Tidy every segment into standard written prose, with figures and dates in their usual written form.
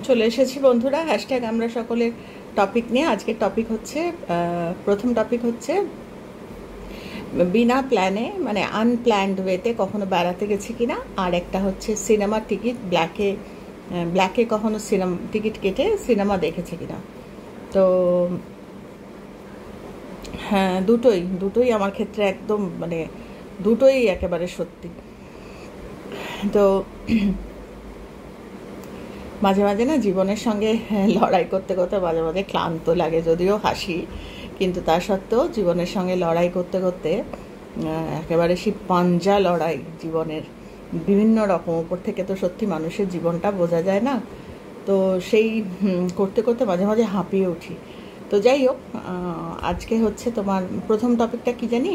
চলে এসেছি বন্ধুরা হ্যাশট্যাগ আমরা সকলের টপিক নিয়ে। আজকের টপিক হচ্ছে প্রথম টপিক হচ্ছে বিনা প্ল্যানে মানে আনপ্ল্যান্ড ওয়েতে কখনো বেড়াতে গেছি কিনা, আর একটা হচ্ছে সিনেমার টিকিট ব্ল্যাকে কখনো সিনেমা টিকিট কেটে সিনেমা দেখেছি কিনা। তো হ্যাঁ, দুটোই আমার ক্ষেত্রে একদম মানে দুটোই একেবারে সত্যি। তো মাঝে মাঝে না জীবনের সঙ্গে লড়াই করতে করতে মাঝে মাঝে ক্লান্ত লাগে, যদিও হাসি, কিন্তু তা সত্ত্বেও জীবনের সঙ্গে লড়াই করতে করতে একেবারে সেই পাঞ্জা লড়াই জীবনের বিভিন্ন রকম উপর থেকে তো সত্যি মানুষের জীবনটা বোঝা যায় না। তো সেই করতে করতে মাঝে মাঝে হাঁপিয়ে উঠি। তো যাই হোক, আজকে হচ্ছে তোমার প্রথম টপিকটা কি জানি,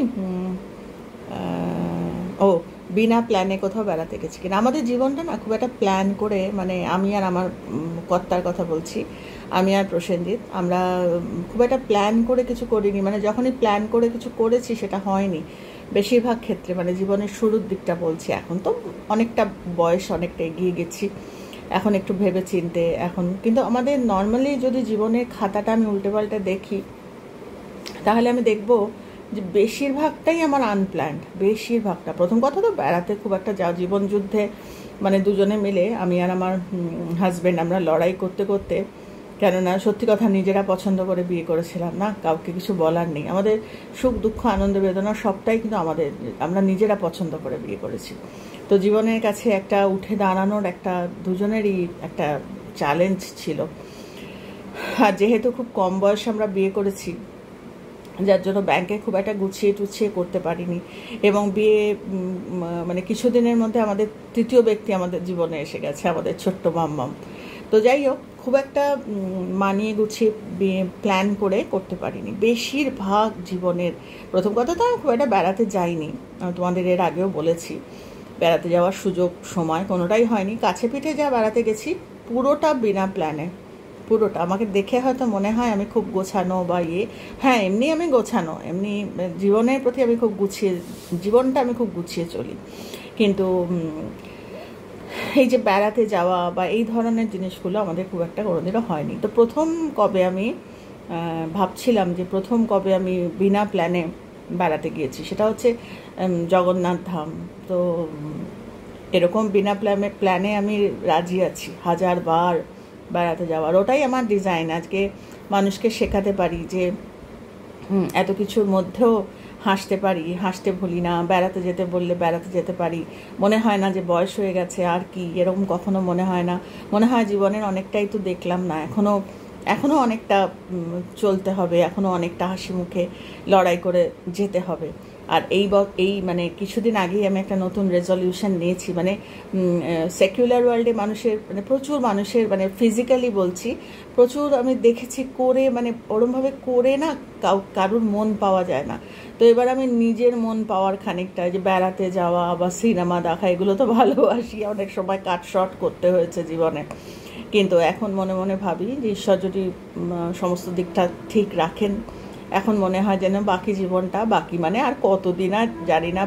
ও বিনা প্ল্যানে কোথাও বেড়াতে গেছি কিনা। আমাদের জীবনটা না খুব একটা প্ল্যান করে, মানে আমি আর আমার কর্তার কথা বলছি, আমি আর প্রসেনজিৎ, আমরা খুব একটা প্ল্যান করে কিছু করিনি। মানে যখনই প্ল্যান করে কিছু করেছি সেটা হয়নি বেশিরভাগ ক্ষেত্রে, মানে জীবনের শুরুর দিকটা বলছি। এখন তো অনেকটা বয়স, অনেকটা এগিয়ে গেছি, এখন একটু ভেবে চিনতে এখন। কিন্তু আমাদের নর্মালি যদি জীবনের খাতাটা আমি উল্টে পাল্টে দেখি, তাহলে আমি দেখবো যে বেশিরভাগটাই আমার আনপ্ল্যান্ড, বেশিরভাগটা। প্রথম কথা তো বেড়াতে খুব একটা জীবন যুদ্ধে মানে দুজনে মিলে আমি আর আমার হাজব্যান্ড আমরা লড়াই করতে করতে, কেননা সত্যি কথা নিজেরা পছন্দ করে বিয়ে করেছিলাম না, কাউকে কিছু বলার নেই। আমাদের সুখ দুঃখ আনন্দ বেদনা সবটাই কিন্তু আমরা নিজেরা পছন্দ করে বিয়ে করেছি। তো জীবনের কাছে একটা উঠে দাঁড়ানোর একটা দুজনেরই একটা চ্যালেঞ্জ ছিল। আর যেহেতু খুব কম বয়সে আমরা বিয়ে করেছি, যার জন্য ব্যাংকে খুব একটা গুছিয়ে টুছিয়ে করতে পারিনি, এবং বিয়ে মানে কিছুদিনের মধ্যে আমাদের তৃতীয় ব্যক্তি আমাদের জীবনে এসে গেছে, আমাদের ছোট্ট মাম্মাম। তো যাই হোক, খুব একটা মানিয়ে গুছিয়ে বিয়ে প্ল্যান করে করতে পারিনি বেশিরভাগ জীবনের। প্রথম কথা তো আমি খুব একটা বেড়াতে যাইনি, তোমাদের এর আগেও বলেছি। বেড়াতে যাওয়ার সুযোগ সময় কোনোটাই হয়নি। কাছে পিঠে যা বেড়াতে গেছি পুরোটা বিনা প্ল্যানে, পুরোটা। আমাকে দেখে হয়তো মনে হয় আমি খুব গোছানো বা হ্যাঁ, এমনি আমি গোছানো, এমনি জীবনের প্রতি আমি খুব জীবনটা আমি খুব গুছিয়ে চলি। কিন্তু এই যে বেড়াতে যাওয়া বা এই ধরনের জিনিসগুলো আমাদের খুব একটা কোনোদিনও হয়নি। তো প্রথম কবে আমি ভাবছিলাম যে প্রথম কবে আমি বিনা প্ল্যানে বেড়াতে গিয়েছি, সেটা হচ্ছে জগন্নাথ ধাম। তো এরকম বিনা প্ল্যানে আমি রাজি আছি 1000 বার বেড়াতে যাওয়ার। ওটাই আমার ডিজাইন, আজকে মানুষকে শেখাতে পারি যে এত কিছুর মধ্যেও হাসতে পারি, হাসতে ভুলি না। বেড়াতে যেতে বললে বেড়াতে যেতে পারি, মনে হয় না যে বয়স হয়ে গেছে আর কি, এরকম কখনো মনে হয় না। মনে হয় জীবনের অনেকটাই তো দেখলাম না, এখনও অনেকটা চলতে হবে, এখনও অনেকটা হাসি মুখে লড়াই করে যেতে হবে। আর এই মানে কিছুদিন আগেই আমি একটা নতুন রেজলিউশন নিয়েছি। মানে সেকুলার ওয়ার্ল্ডে মানুষের মানে প্রচুর মানুষের মানে ফিজিক্যালি বলছি, প্রচুর আমি দেখেছি করে, মানে ওরমভাবে করে না কারুর মন পাওয়া যায় না। তো এবার আমি নিজের মন পাওয়ার খানিকটা, যে বেড়াতে যাওয়া বা সিনেমা দেখা, এগুলো তো ভালোবাসি, অনেক সময় কাট শর্ট করতে হয়েছে জীবনে। কিন্তু এখন মনে মনে ভাবি যে ঈশ্বর যদি সমস্ত দিকটা ঠিক রাখেন, এখন মনে হয় যেন বাকি জীবনটা, বাকি মানে আর কতদিন আর জানি না,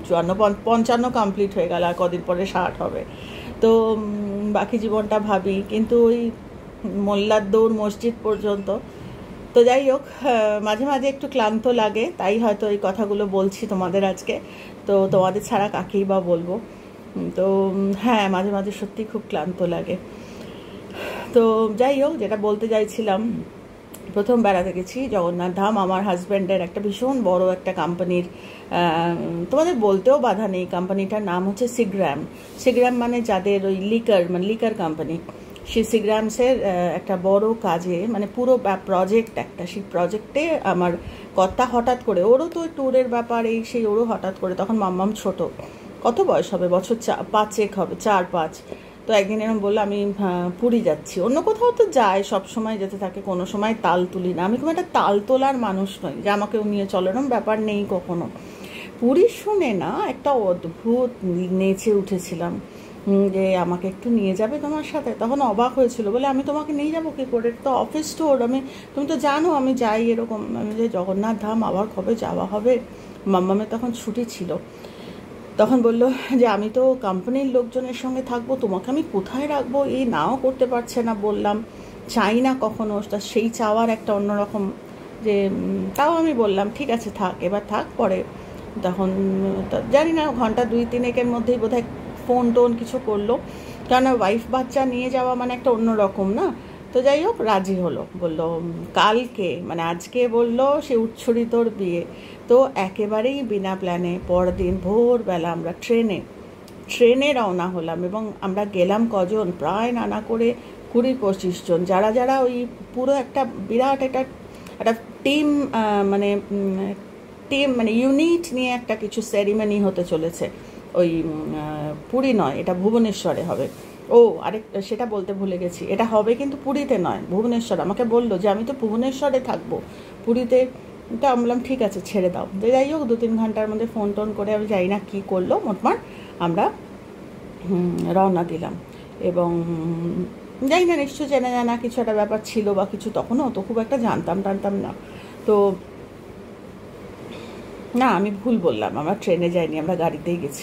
55 কমপ্লিট হয়ে গেল, আর কদিন পরে 60 হবে। তো বাকি জীবনটা ভাবি, কিন্তু ওই মোল্লার দৌড় মসজিদ পর্যন্ত। তো যাই হোক, মাঝে মাঝে একটু ক্লান্ত লাগে, তাই হয়তো এই কথাগুলো বলছি তোমাদের আজকে। তো তোমাদের ছাড়া কাকেই বা বলবো। তো হ্যাঁ, মাঝে মাঝে সত্যি খুব ক্লান্ত লাগে। তো যাই হোক, যেটা বলতে চাইছিলাম, প্রথম বেড়াতে গেছি জগন্নাথ ধাম। আমার হাজব্যান্ডের একটা ভীষণ বড় একটা কোম্পানির, তোমাদের বলতেও বাধা নেই, কোম্পানিটার নাম হচ্ছে সিগ্রাম মানে যাদের ওই লিকার কোম্পানি, সেই সিগ্রামসের একটা বড় কাজে, মানে পুরো প্রজেক্ট একটা, সেই প্রজেক্টে আমার কর্তা হঠাৎ করে, ওরও তো ট্যুরের ব্যাপার এই সেই, ওরও হঠাৎ করে, তখন মাম্মাম ছোট, কত বয়স হবে, বছর 5 হবে, 4-5। তো একদিন এরকম বললো আমি পুরী যাচ্ছি। অন্য কোথাও তো যায়, সব সময় যেতে থাকে, কোনো সময় তাল তুলি না। আমি খুব একটা তাল তোলার মানুষ নই যে আমাকেও নিয়ে চলো, এরকম ব্যাপার নেই কখনো। পুরী শুনে না একটা অদ্ভুত নেচে উঠেছিলাম যে আমাকে একটু নিয়ে যাবে তোমার সাথে। তখন অবাক হয়েছিল, বলে আমি তোমাকে নিয়ে যাবো কী করে, তো অফিস ট্যুর, তুমি তো জানো আমি যাই এরকম। আমি যে জগন্নাথ ধাম আবার কবে যাওয়া হবে, মাম্মামের তখন ছুটি ছিল। তখন বলল যে আমি তো কোম্পানির লোকজনের সঙ্গে থাকবো, তোমাকে আমি কোথায় রাখবো, এই নাও করতে পারছে না। বললাম চাই না কখনো, সেই চাওয়ার একটা অন্যরকম যে, তাও আমি বললাম ঠিক আছে থাক, এবার থাক, পরে তখন জানি না ঘন্টা 2-3 মধ্যেই বোধহয় ফোন টোন কিছু করলো, কেননা ওয়াইফ বাচ্চা নিয়ে যাওয়া মানে একটা অন্যরকম না। তো যাই হোক রাজি হলো, বললো কালকে মানে আজকে বললো সে উচ্ছ্বরিতর বিয়ে। তো একেবারেই বিনা প্ল্যানে পরদিন ভোরবেলা আমরা ট্রেনে রওনা হলাম, এবং আমরা গেলাম কজন, প্রায় নানা করে 20-25 জন, যারা যারা ওই পুরো একটা বিরাট একটা টিম, মানে মানে ইউনিট নিয়ে একটা কিছু সেরিমনি হতে চলেছে। ওই পুরী নয়, এটা ভুবনেশ্বরে হবে। ও আরেক সেটা বলতে ভুলে গেছি, এটা হবে কিন্তু পুরীতে নয়, ভুবনেশ্বর। আমাকে বললো যে আমি তো ভুবনেশ্বরে থাকবো, পুরীতে। তো আমি বললাম ঠিক আছে ছেড়ে দাও। তো যাই হোক 2-3 ঘন্টার মধ্যে ফোন টোন করে, আমি জানি না কী করলো, মোটমাট আমরা রওনা দিলাম। এবং জানি না, নিশ্চয় চেনা জানা কিছু একটা ব্যাপার ছিল বা কিছু, তখনও তো খুব একটা জানতাম না। তো না, আমি ভুল বললাম, আমরা ট্রেনে যাইনি, আমরা গাড়িতেই গেছি।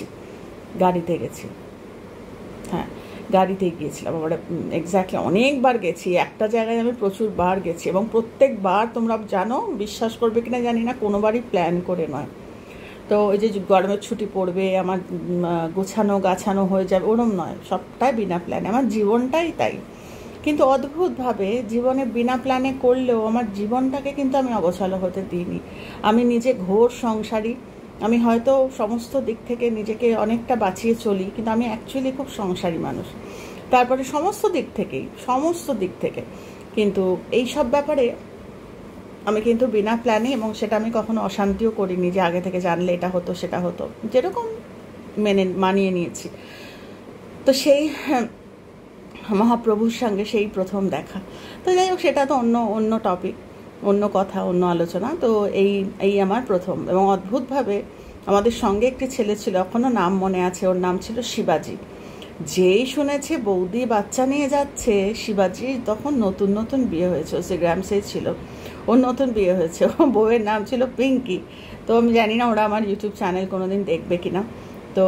হ্যাঁ, গাড়িতেই গিয়েছিলাম আমরা। এক্স্যাক্টলি অনেকবার গেছি, একটা জায়গায় আমি প্রচুর বার গেছি, এবং প্রত্যেকবার তোমরা জানো, বিশ্বাস করবে কিনা জানি না, কোনোবারই প্ল্যান করে নয়। তো ওই যে গরমের ছুটি পড়বে, আমার গাছানো হয়ে যাবে, ওরম নয়, সবটাই বিনা প্ল্যানে। আমার জীবনটাই তাই। কিন্তু অদ্ভুতভাবে জীবনে বিনা প্ল্যানে করলেও আমার জীবনটাকে কিন্তু আমি অগোছালো হতে দিইনি। আমি নিজে ঘোর সংসারী, আমি হয়তো সমস্ত দিক থেকে নিজেকে অনেকটা বাঁচিয়ে চলি, কিন্তু আমি অ্যাকচুয়ালি খুব সংসারী মানুষ। তারপরে সমস্ত দিক থেকে কিন্তু এই সব ব্যাপারে আমি কিন্তু বিনা প্ল্যানে, এবং সেটা আমি কখনো অশান্তিও করিনি যে আগে থেকে জানলে এটা হতো সেটা হতো, যেরকম মানিয়ে নিয়েছি। তো সেই মহাপ্রভুর সঙ্গে সেই প্রথম দেখা। তো যাই হোক, সেটা তো অন্য টপিক, অন্য কথা, অন্য আলোচনা। তো এই আমার প্রথম। এবং অদ্ভুতভাবে আমাদের সঙ্গে একটি ছেলে ছিল, এখনও নাম মনে আছে, ওর নাম ছিল শিবাজি। যেই শুনেছে বৌদি বাচ্চা নিয়ে যাচ্ছে, শিবাজি তখন নতুন বিয়ে হয়েছে, ও গ্রামসেই ছিল, ওর নতুন বিয়ে হয়েছে, ও বউয়ের নাম ছিল পিঙ্কি। তো আমি জানি না ওরা আমার ইউটিউব চ্যানেল কোনোদিন দেখবে কিনা। তো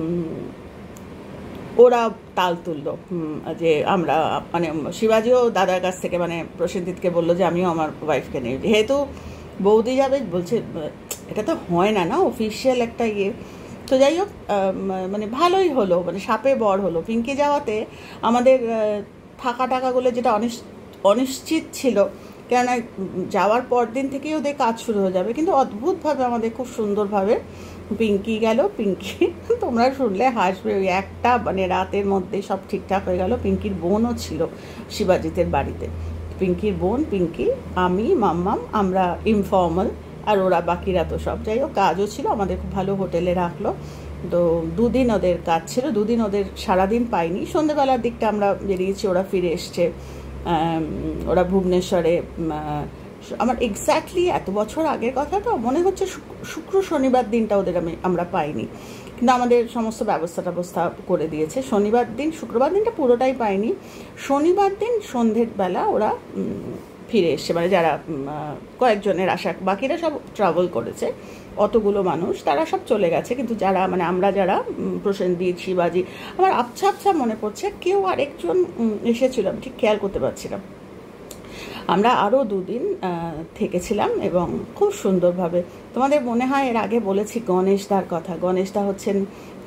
ওরা তাল তুললো যে আমরা, মানে শিবাজিও দাদার কাছ থেকে, মানে প্রসেনজিৎকে বললো যে আমিও আমার ওয়াইফকে নিয়ে, যেহেতু বৌদি যাবে, বলছে এটা তো হয় না অফিসিয়াল একটা ইয়ে। তো যাই হোক, মানে ভালোই হলো, মানে সাপে বর হলো। পিঙ্কি যাওয়াতে আমাদের টাকাগুলো যেটা অনিশ্চিত ছিল, কেননা যাওয়ার পর দিন থেকেই ওদের কাজ শুরু হয়ে যাবে, কিন্তু অদ্ভুতভাবে আমাদের খুব সুন্দরভাবে পিঙ্কি গেল। পিঙ্কি তোমরা শুনলে হাসবে, ওই একটা মানে রাতের মধ্যে সব ঠিকঠাক হয়ে গেল। পিঙ্কির বোনও ছিল শিবাজিতের বাড়িতে, পিঙ্কির বোন, পিঙ্কি, আমি, মাম্মাম, আমরা ইনফর্মাল, আর ওরা বাকিরা তো সব। যাই হোক, কাজও ছিল, আমাদের খুব ভালো হোটেলে রাখলো। তো 2 দিন ওদের কাজ ছিল, 2 দিন ওদের সারাদিন পাইনি। সন্ধ্যেবেলার দিকটা আমরা বেরিয়েছি, ওরা ফিরে এসছে। ওরা ভুবনেশ্বরে, আমার এক্স্যাক্টলি এত বছর আগের কথা তো মনে হচ্ছে, শনিবার দিনটা ওদের আমরা পাইনি, কিন্তু আমাদের সমস্ত ব্যবস্থা করে দিয়েছে। শুক্রবার দিনটা পুরোটাই পাইনি। শনিবার দিন সন্ধ্যের বেলা ওরা ফিরে এসছে, মানে যারা কয়েকজনের আশা, বাকিরা সব ট্রাভেল করেছে, অতগুলো মানুষ তারা সব চলে গেছে। কিন্তু যারা, মানে আমরা যারা, প্রসেনজিৎ, শিবাজি, আমার আবছা মনে পড়ছে, কেউ আরেকজন এসেছিল, ঠিক খেয়াল করতে পারছিলাম। আমরা আরও 2 দিন থেকেছিলাম, এবং খুব সুন্দরভাবে। তোমাদের মনে হয় এর আগে বলেছি গণেশদার কথা। গণেশদা হচ্ছেন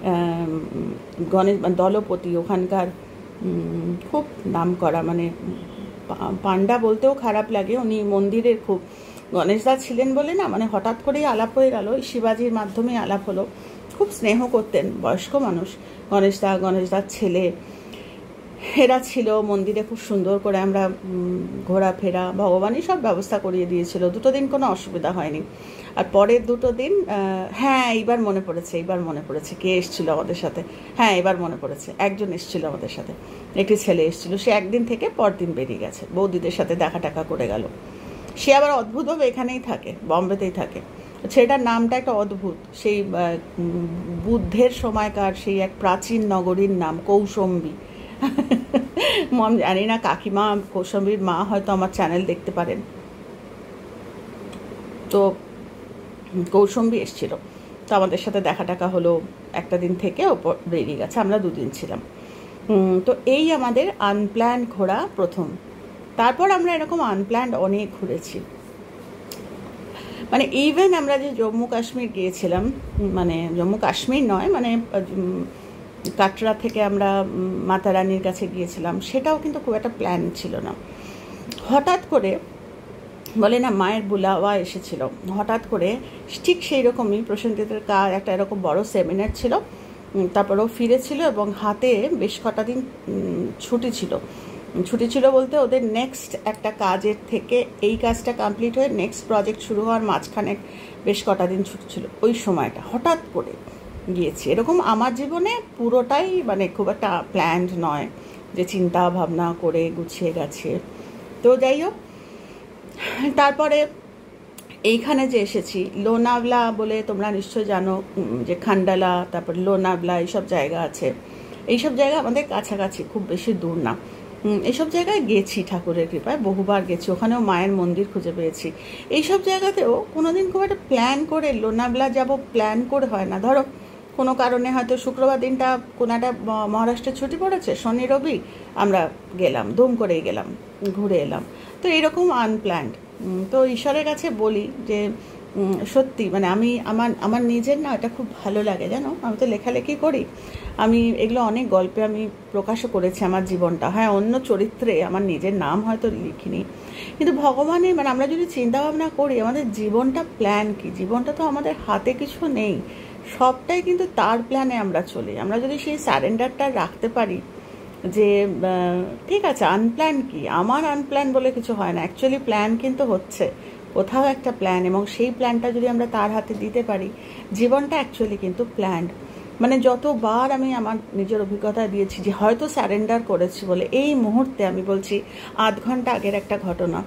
দলপতি, ওখানকার খুব নাম করা, মানে পান্ডা বলতেও খারাপ লাগে, উনি মন্দিরের খুব, গণেশদা ছিলেন বলে না, মানে হঠাৎ করেই আলাপ হয়ে গেল, শিবাজির মাধ্যমেই আলাপ হলো। খুব স্নেহ করতেন, বয়স্ক মানুষ গণেশদার ছেলে, এরা ছিল মন্দিরে। খুব সুন্দর করে আমরা ঘোরাফেরা, ভগবানই সব ব্যবস্থা করিয়ে দিয়েছিল। 2 দিন কোনো অসুবিধা হয়নি। আর পরের 2 দিন, হ্যাঁ এইবার মনে পড়েছে কে এসেছিল আমাদের সাথে। হ্যাঁ এবার মনে পড়েছে, একজন এসেছিল আমাদের সাথে, একটি ছেলে এসেছিল। সে একদিন থেকে পরদিন বেরিয়ে গেছে, বৌদিদের সাথে দেখা করে গেল। সে আবার অদ্ভুতভাবে এখানেই থাকে, বম্বেতেই থাকে। ছেলেটার নামটা একটা অদ্ভুত, সেই বুদ্ধের সময়কার সেই এক প্রাচীন নগরীর নাম, কৌশম্বী। জানি না, কাকিমা, কৌশম্বীর মা হয়তো আমার চ্যানেল দেখতে পারেন। তো কৌশম্বী এসেছিল। তো আমাদের সাথে দেখা টাকা হলো, একটা দিন থেকে ওপর বেরিয়ে গেছে, আমরা 2 দিন ছিলাম। তো এই আমাদের আনপ্ল্যান্ড ঘোরা প্রথম। তারপর আমরা এরকম আনপ্ল্যান্ড অনেক ঘুরেছি, মানে ইভেন আমরা যে জম্মু কাশ্মীর গিয়েছিলাম, মানে জম্মু কাশ্মীর নয়, মানে কাটরা থেকে আমরা মাতা রানীর কাছে গিয়েছিলাম, সেটাও কিন্তু খুব একটা প্ল্যান ছিল না। হঠাৎ করে বলে না মায়ের বুলাওয়া এসেছিল, হঠাৎ করে ঠিক সেই রকমই প্রসেনজিতের কাজ একটা এরকম বড় সেমিনার ছিল, তারপর ও ফিরেছিল এবং হাতে বেশ কটা দিন ছুটি ছিল বলতে ওদের নেক্সট একটা কাজের থেকে এই কাজটা কমপ্লিট হয়ে নেক্সট প্রজেক্ট শুরু হওয়ার মাঝখানে বেশ কটা দিন ছুটি ছিল। ওই সময়টা হঠাৎ করে গিয়েছি। এরকম আমার জীবনে পুরোটাই মানে খুব একটা প্ল্যান্ড নয় যে চিন্তা ভাবনা করে গুছিয়ে গেছে। তো যাই হোক, তারপরে এইখানে যে এসেছি লোনাভলা বলে, তোমরা নিশ্চয় জানো যে খান্ডালা, তারপর লোনাভলা এইসব জায়গা আছে। এইসব জায়গা আমাদের কাছাকাছি, খুব বেশি দূর না। এইসব জায়গায় গেছি ঠাকুরের কৃপায়, বহুবার গেছি, ওখানেও মায়ের মন্দির খুঁজে পেয়েছি। এইসব জায়গাতেও কোনোদিন খুব একটা প্ল্যান করে লোনাভলা যাব প্ল্যান করে হয় না। ধরো কোনো কারণে হয়তো শুক্রবার দিনটা কোনো একটা মহারাষ্ট্রের ছুটি পড়েছে, শনি রবি আমরা গেলাম, ধুম করেই গেলাম, ঘুরে এলাম। তো এইরকম আনপ্ল্যান্ড। তো ঈশ্বরের কাছে বলি যে সত্যি মানে আমি আমার নিজের না এটা খুব ভালো লাগে, জানো। আমি তো লেখালেখি করি, আমি এগুলো অনেক গল্পে আমি প্রকাশও করেছি আমার জীবনটা। হ্যাঁ, অন্য চরিত্রে আমার নিজের নাম হয়তো লিখিনি, কিন্তু ভগবানের মানে আমরা যদি চিন্তা ভাবনা করি আমাদের জীবনটা প্ল্যান কি, জীবনটা তো আমাদের হাতে কিছু নেই, সবটাই কিন্তু তার প্ল্যানে আমরা চলি। আমরা যদি সেই সারেন্ডারটা রাখতে পারি যে ঠিক আছে আনপ্ল্যান কি, আমার আনপ্ল্যান বলে কিছু হয় না, অ্যাকচুয়ালি প্ল্যান কিন্তু হচ্ছে কোথাও একটা প্ল্যান, এবং সেই প্ল্যানটা যদি আমরা তার হাতে দিতে পারি, জীবনটা অ্যাকচুয়ালি কিন্তু প্ল্যান্ড। মানে যতবার আমি আমার নিজের অভিজ্ঞতা দিয়েছি যে হয়তো স্যারেন্ডার করেছি বলে, এই মুহূর্তে আমি বলছি 8 ঘন্টা আগের একটা ঘটনা,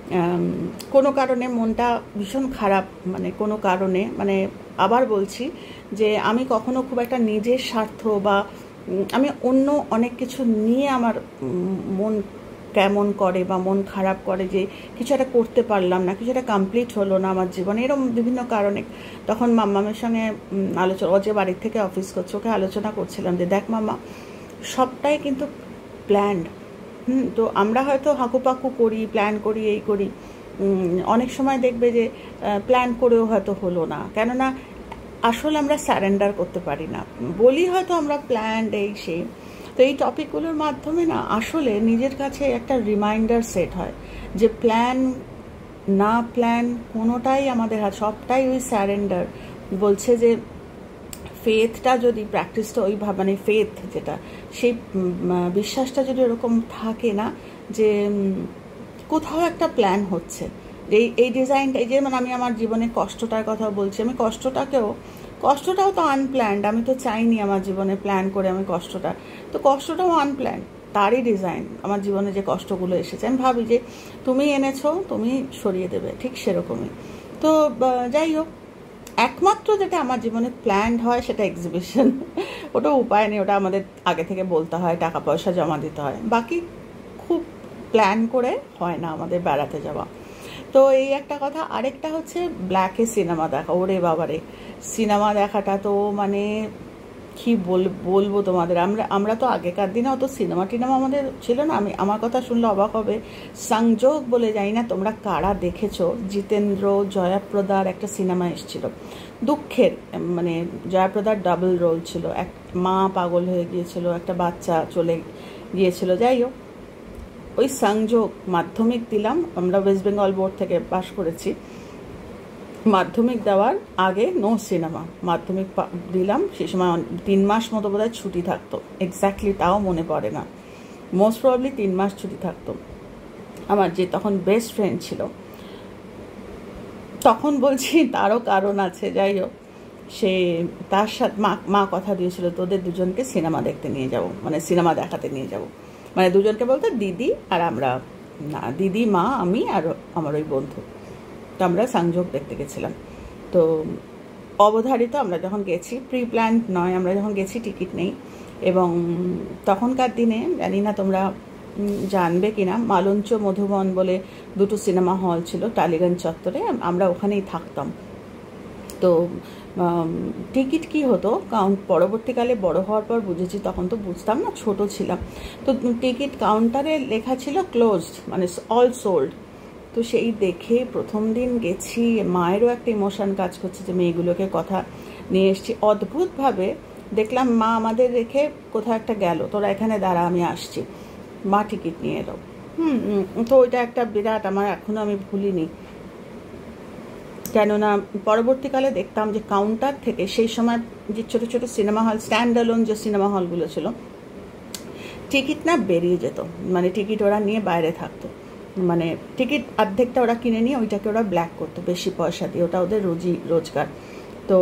কোনো কারণে মনটা ভীষণ খারাপ, মানে কোনো কারণে, মানে আবার বলছি যে আমি কখনো খুব একটা নিজের স্বার্থ বা আমি অন্য অনেক কিছু নিয়ে আমার মন কেমন করে বা মন খারাপ করে যে কিছু একটা করতে পারলাম না, কিছু একটা কমপ্লিট হলো না আমার জীবনে, এরকম বিভিন্ন কারণে। তখন মাম্মামের সঙ্গে আলোচনা, ও যে বাড়ির থেকে অফিস করছে, ওকে আলোচনা করছিলাম যে দেখ মাম্মা, সবটাই কিন্তু প্ল্যান্ড। তো আমরা হয়তো হাঁকুপাকু করি, প্ল্যান করি, এই করি, অনেক সময় দেখবে যে প্ল্যান করেও হয়তো হলো না, কেননা আসলে আমরা স্যারেন্ডার করতে পারি না, বলি হয়তো আমরা প্ল্যান্ড এই সেই। তো এই টপিকগুলোর মাধ্যমে না আসলে নিজের কাছে একটা রিমাইন্ডার সেট হয় যে প্ল্যান না প্ল্যান কোনোটাই আমাদের হাত, সবটাই ওই স্যারেন্ডার। বলছে যে ফেথটা যদি প্র্যাকটিসটা ওইভাবে, মানে ফেথ যেটা, সেই বিশ্বাসটা যদি ওরকম থাকে না যে কোথাও একটা প্ল্যান হচ্ছে, এই ডিজাইনটা, এই যে মানে আমি আমার জীবনে কষ্টটার কথা বলছি, আমি কষ্টটাও তো আনপ্ল্যান্ড, আমি তো চাইনি আমার জীবনে প্ল্যান করে আমি কষ্টটাও আনপ্ল্যান্ড, তারই ডিজাইন। আমার জীবনে যে কষ্টগুলো এসেছে আমি ভাবি যে তুমি এনেছো, তুমি সরিয়ে দেবে, ঠিক সেরকমই। তো যাই হোক, একমাত্র যেটা আমার জীবনে প্ল্যান্ড হয় সেটা এক্সিবিশন। ওটা উপায় নেই, ওটা আমাদের আগে থেকে বলতে হয়, টাকা পয়সা জমা দিতে হয়, বাকি খুব প্ল্যান করে হয় না আমাদের বেড়াতে যাওয়া। তো এই একটা কথা। আরেকটা হচ্ছে ব্ল্যাকে সিনেমা দেখা, ওরে বাবারে, সিনেমা দেখাটা তো মানে কি বলবো তোমাদের। আমরা তো আগেকার দিনে অত সিনেমা টিনেমা আমাদের ছিল না। আমার কথা শুনলে অবাক হবে, সংযোগ বলে, জানি না তোমরা কারা দেখেছো, জিতেন্দ্র জয়াপ্রদার একটা সিনেমা এসেছিল, দুঃখের, মানে জয়াপ্রদার ডাবল রোল ছিল, এক মা পাগল হয়ে গিয়েছিল, একটা বাচ্চা চলে গিয়েছিল। যাই হোক, ওই সংযোগ, মাধ্যমিক দিলাম আমরা, ওয়েস্ট বেঙ্গল বোর্ড থেকে পাশ করেছি, মাধ্যমিক দেওয়ার আগে নো সিনেমা, মাধ্যমিক দিলাম, সে সময় 3 মাস মতো বোধহয় ছুটি থাকতো, এক্স্যাক্টলি তাও মনে পড়ে না, মোস্ট প্রবাবলি 3 মাস ছুটি থাকতো। আমার যে তখন বেস্ট ফ্রেন্ড ছিল, তখন বলছি তারও কারণ আছে, যাই হোক, সে তার সাথে মা কথা দিয়েছিল তোদের দুজনকে সিনেমা দেখতে নিয়ে যাব, মানে সিনেমা দেখাতে নিয়ে যাব, মানে দুজনকে বলতে দিদি আর আমরা, না দিদি, মা, আমি আর আমার ওই বন্ধু। তো আমরা সংযোগ দেখতে গেছিলাম। তো অবধারিত আমরা যখন গেছি, প্রি প্ল্যান নয়, আমরা যখন গেছি টিকিট নেই। এবং তখনকার দিনে জানি না তোমরা জানবে কিনা, মালঞ্চ মধুবন বলে 2টো সিনেমা হল ছিল টালিগঞ্জ চত্বরে, আমরা ওখানেই থাকতাম। তো টিকিট কি হতো, কারণ পরবর্তীকালে বড় হওয়ার পর বুঝেছি, তখন তো বুঝতাম না, ছোট ছিলাম। তো টিকিট কাউন্টারে লেখা ছিল ক্লোজড, মানে অল সোল্ড। তো সেই দেখে প্রথম দিন গেছি, মায়েরও একটা ইমোশন কাজ করছে যে মেয়েগুলোকে কথা নিয়ে এসছি। অদ্ভুতভাবে দেখলাম মা আমাদের রেখে কোথাও একটা গেল, তোরা এখানে দাঁড়া আমি আসছি, মা টিকিট নিয়ে এলো। তো ওইটা একটা বিরাট, আমার এখনও আমি ভুলিনি। কেননা পরবর্তীকালে দেখতাম যে কাউন্টার থেকে সেই সময় যে ছোটো ছোটো সিনেমা হল, স্ট্যান্ড অ্যালোন যে সিনেমা হলগুলো ছিল, টিকিট না বেরিয়ে যেত, মানে টিকিট ওরা নিয়ে বাইরে থাকতো, মানে টিকিট অর্ধেকটা ওরা কিনে নিয়ে ওইটাকে ওরা ব্ল্যাক করতো বেশি পয়সা দিয়ে, ওটা ওদের রোজগার। তো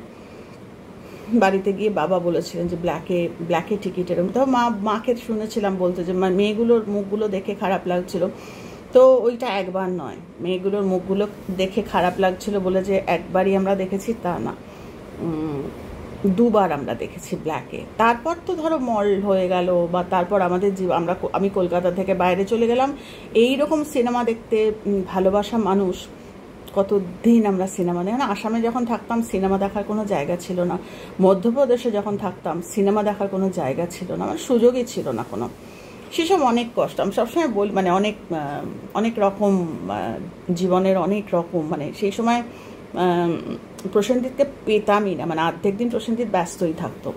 বাড়িতে গিয়ে বাবা বলেছিলেন যে ব্ল্যাকে টিকিট এরকম। তো মাকে শুনেছিলাম বলতে যে মেয়েগুলোর মুখগুলো দেখে খারাপ লাগছিল। তো ওইটা একবার নয়, মেয়েগুলোর মুখগুলো দেখে খারাপ লাগছিল বলে যে একবারই আমরা দেখেছি তা না, দুবার আমরা দেখেছি ব্ল্যাকে। তারপর তো ধরো মল হয়ে গেল, বা তারপর আমি কলকাতা থেকে বাইরে চলে গেলাম এই রকম সিনেমা দেখতে। ভালোবাসা মানুষ, কতদিন আমরা সিনেমা দেখি না। আসামে যখন থাকতাম সিনেমা দেখার কোনো জায়গা ছিল না, মধ্যপ্রদেশে যখন থাকতাম সিনেমা দেখার কোনো জায়গা ছিল না, আমার সুযোগই ছিল না কোনো। সেসব অনেক কষ্ট, আমি সবসময় বলি, মানে অনেক রকম জীবনের অনেক রকম, মানে সেই সময় প্রসেনজিৎকে পেতামই না, মানে অর্ধেক দিন প্রসেনজিৎ ব্যস্তই থাকতো।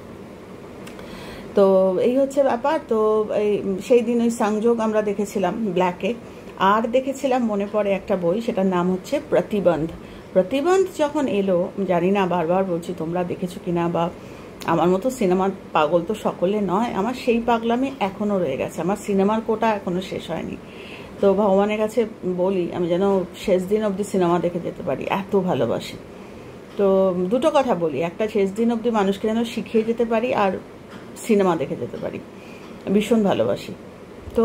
তো এই হচ্ছে ব্যাপার। তো সেই দিন ওই সংযোগ আমরা দেখেছিলাম ব্ল্যাকে। আর দেখেছিলাম মনে পড়ে একটা বই, সেটার নাম হচ্ছে প্রতিবন্ধ যখন এলো, জানি না বারবার বলছি তোমরা দেখেছো কিনা, বা আমার মতো সিনেমার পাগল তো সকলে নয়, আমার সেই পাগলামি এখনও রয়ে গেছে, আমার সিনেমার কোটা এখনও শেষ হয়নি। তো ভগবানের কাছে বলি আমি যেন শেষ দিন অবধি সিনেমা দেখে যেতে পারি, এত ভালোবাসি। তো দুটো কথা বলি, একটা শেষ দিন অবধি মানুষকে যেন শিখিয়ে যেতে পারি, আর সিনেমা দেখে যেতে পারি, ভীষণ ভালোবাসি। তো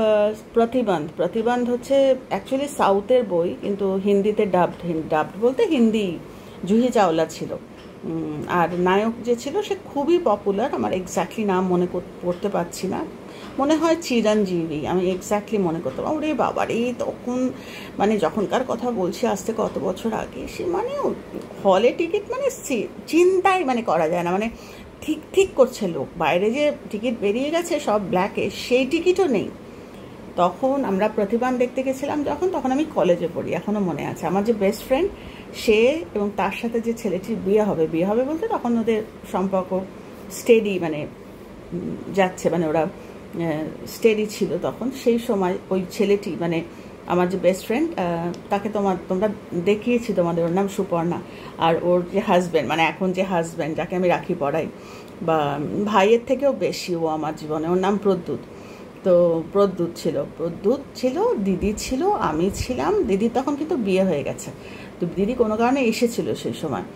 প্রতিবন্ধ হচ্ছে অ্যাকচুয়ালি সাউথের বই, কিন্তু হিন্দিতে ডাবড বলতে হিন্দি, জুহি চাওলা ছিল। আর নায়ক যে ছিল সে খুবই পপুলার, আমার এক্স্যাক্টলি নাম মনে করতে পারছি না, মনে হয় চিরঞ্জীবী, আমি এক্স্যাক্টলি মনে করতে পারবো। ওরে বাবারে, তখন মানে যখনকার কথা বলছি আসতে কত বছর আগে, সে মানে হলে টিকিট মানে চিন্তাই মানে করা যায় না, মানে ঠিক করছে লোক, বাইরে যে টিকিট বেরিয়ে গেছে সব ব্ল্যাকে, সেই টিকিটও নেই। তখন আমরা প্রতিবন্ধ দেখতে গেছিলাম তখন আমি কলেজে পড়ি, এখনও মনে আছে। আমার যে বেস্ট ফ্রেন্ড সে এবং তার সাথে যে ছেলেটির বিয়ে হবে বলতে তখন ওদের সম্পর্ক স্টেডি, মানে যাচ্ছে, মানে ওরা স্টেডি ছিল তখন। সেই সময় ওই ছেলেটি, মানে আমার যে বেস্ট ফ্রেন্ড, তাকে তোমরা দেখিয়েছি তোমাদের, ওর নাম সুপর্ণা। আর ওর যে হাজব্যান্ড, মানে এখন যে হাজব্যান্ড যাকে আমি রাখি পড়াই, বা ভাইয়ের থেকেও বেশি ও আমার জীবনে, ওর নাম প্রদ্যুৎ। তো প্রদ্যুৎ ছিল, দিদি ছিল, আমি ছিলাম। দিদি তখন কিন্তু বিয়ে হয়ে গেছে, তো দিদি কোনো কারণে এসেছিল সেই সময়।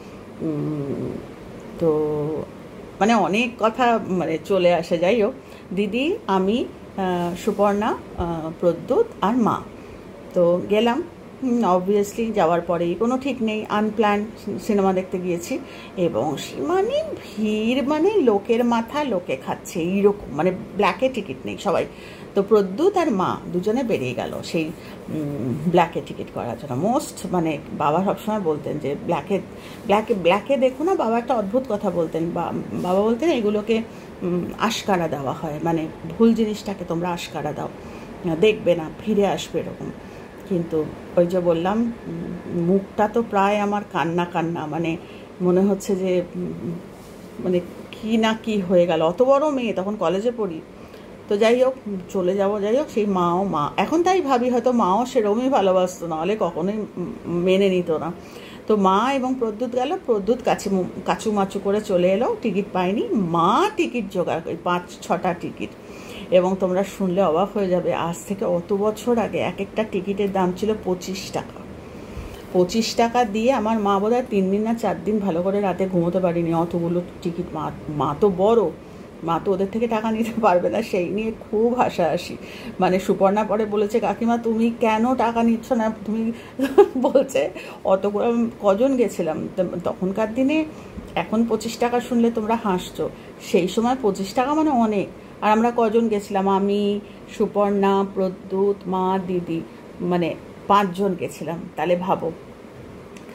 তো মানে অনেক কথা মানে চলে আসে, যাই হোক, দিদি, আমি, সুপর্ণা, প্রদ্যুৎ আর মা। তো গেলাম, অবভিয়াসলি যাওয়ার পরেই কোনো ঠিক নেই, আনপ্ল্যান্ড সিনেমা দেখতে গিয়েছি, এবং মানে ভিড়, মানে লোকের মাথা লোকে খাচ্ছে এইরকম, মানে ব্ল্যাকে টিকিট নেই সবাই। তো প্রদ্যুৎ আর মা দুজনে বেরিয়ে গেল সেই ব্ল্যাকে টিকিট করার জন্য। মানে বাবা সবসময় বলতেন যে ব্ল্যাকে দেখো না, বাবা একটা অদ্ভুত কথা বলতেন, বাবা বলতেন এগুলোকে আশকারা দেওয়া হয়, মানে ভুল জিনিসটাকে তোমরা আশকারা দাও, দেখবে না ফিরে আসবে এরকম। কিন্তু ওই যে বললাম, মুখটা তো প্রায় আমার কান্না, মানে মনে হচ্ছে যে মানে কি না কি হয়ে গেল, অত বড় মেয়ে, তখন কলেজে পড়ি। তো যাই হোক, চলে যাব, যাই হোক, সেই মা এখন তাই ভাবি হয়তো মাও সেরকমই ভালোবাসতো, নাহলে কখনোই মেনে নিত না। তো মা এবং প্রদ্যুৎ গেল, প্রদ্যুৎ কাচুমাচু করে চলে এলো, টিকিট পায়নি, মা টিকিট জোগাড় করি, 5-6টা টিকিট। এবং তোমরা শুনলে অবাক হয়ে যাবে, আজ থেকে অত বছর আগে এক একটা টিকিটের দাম ছিল 25 টাকা। 25 টাকা দিয়ে আমার মা বোধহয় 3 দিন না 4 দিন ভালো করে রাতে ঘুমোতে পারিনি, অতগুলো টিকিট। মা তো বড়, মা তো ওদের থেকে টাকা নিতে পারবে না, সেই নিয়ে খুব হাসাহাসি। মানে সুপর্ণা পরে বলেছে, কাকিমা তুমি কেন টাকা নিচ্ছ না, তুমি বলছে অতগুলো কজন গেছিলাম তখনকার দিনে। এখন 25 টাকা শুনলে তোমরা হাসছো, সেই সময় 25 টাকা মানে অনেক। আর আমরা কজন গেছিলাম, আমি, সুপর্ণা, প্রদ্যুৎ, মা, দিদি, মানে 5 জন গেছিলাম, তাহলে ভাবো।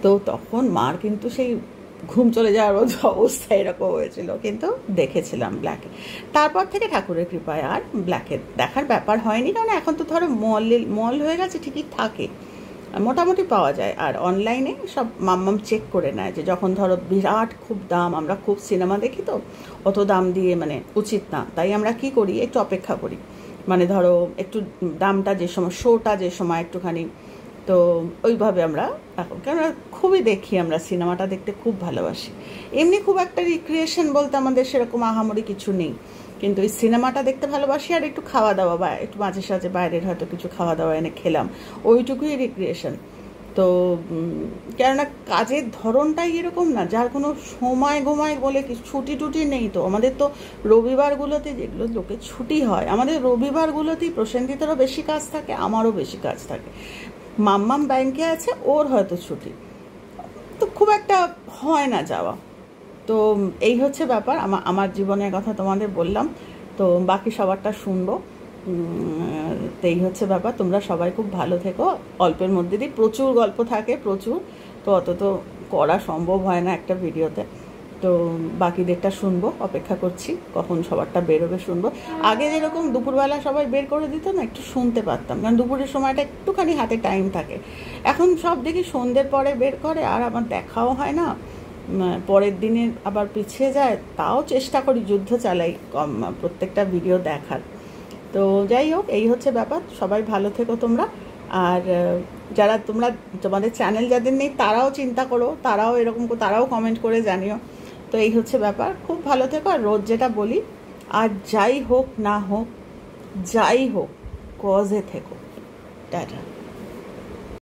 তো তখন মার কিন্তু সেই ঘুম চলে যাওয়ার মতো অবস্থা এরকম হয়েছিল, কিন্তু দেখেছিলাম ব্ল্যাকে। তারপর থেকে ঠাকুরের কৃপায় আর ব্ল্যাকে দেখার ব্যাপার হয়নি, কারণ এখন তো ধরো মল হয়ে গেছে, ঠিকই থাকে, মোটামুটি পাওয়া যায়। আর অনলাইনে সব মাম্মাম চেক করে নেয়, যে যখন ধরো বিরাট খুব দাম, আমরা খুব সিনেমা দেখি তো অত দাম দিয়ে মানে উচিত না, তাই আমরা কি করি, একটু অপেক্ষা করি, মানে ধরো একটু দামটা যে সময়, শোটা যে সময় একটুখানি, তো ওইভাবে আমরা এখন, কেন খুবই দেখি, আমরা সিনেমাটা দেখতে খুব ভালোবাসি। এমনি খুব একটা রিক্রিয়েশন বলতে আমাদের সেরকম আহামরি কিছু নেই, কিন্তু ওই সিনেমাটা দেখতে ভালোবাসি, আর একটু খাওয়া দাওয়া বা একটু মাঝে সাঝে বাইরের হয়তো কিছু খাওয়া দাওয়া এনে খেলাম, ওইটুকুই রিক্রিয়েশন। তো কেননা কাজের ধরনটাই এরকম না, যার কোনো সময় গোমায় বলে কিছু ছুটি টুটি নেই। তো আমাদের তো রবিবারগুলোতে যেগুলো লোকের ছুটি হয়, আমাদের রবিবারগুলোতেই প্রসেনজিতেরও বেশি কাজ থাকে, আমারও বেশি কাজ থাকে। মাম্মাম ব্যাংকে আছে, ওর হয়তো ছুটি, তো খুব একটা হয় না যাওয়া। তো এই হচ্ছে ব্যাপার, আমার জীবনের কথা তোমাদের বললাম, তো বাকি সবারটা শুনবো। তো এই হচ্ছে ব্যাপার, তোমরা সবাই খুব ভালো থেকো। অল্পের মধ্যে দিয়ে প্রচুর গল্প থাকে, প্রচুর, তো অত তো করা সম্ভব হয় না একটা ভিডিওতে। তো বাকিদেরটা শুনবো, অপেক্ষা করছি কখন সবারটা বেরোবে, শুনবো। আগে যেরকম দুপুরবেলা সবাই বের করে দিত না, একটু শুনতে পারতাম, কারণ দুপুরের সময়টা একটুখানি হাতে টাইম থাকে। এখন সব দেখি সন্ধ্যের পরে বের করে, আর আমার দেখাও হয় না, পরের দিনে আবার পিছিয়ে যায়। তাও চেষ্টা করি, যুদ্ধ চালাই প্রত্যেকটা ভিডিও দেখার। তো যাই হোক, এই হচ্ছে ব্যাপার, সবাই ভালো থেকো তোমরা। আর যারা তোমাদের চ্যানেল যাদের নেই, তারাও চিন্তা করো, তারাও কমেন্ট করে জানিও। তো এই হচ্ছে ব্যাপার, খুব ভালো থেকো। আর রোজ যেটা বলি, আর যাই হোক না হোক, যাই হোক, কজে থেকো। টাটা।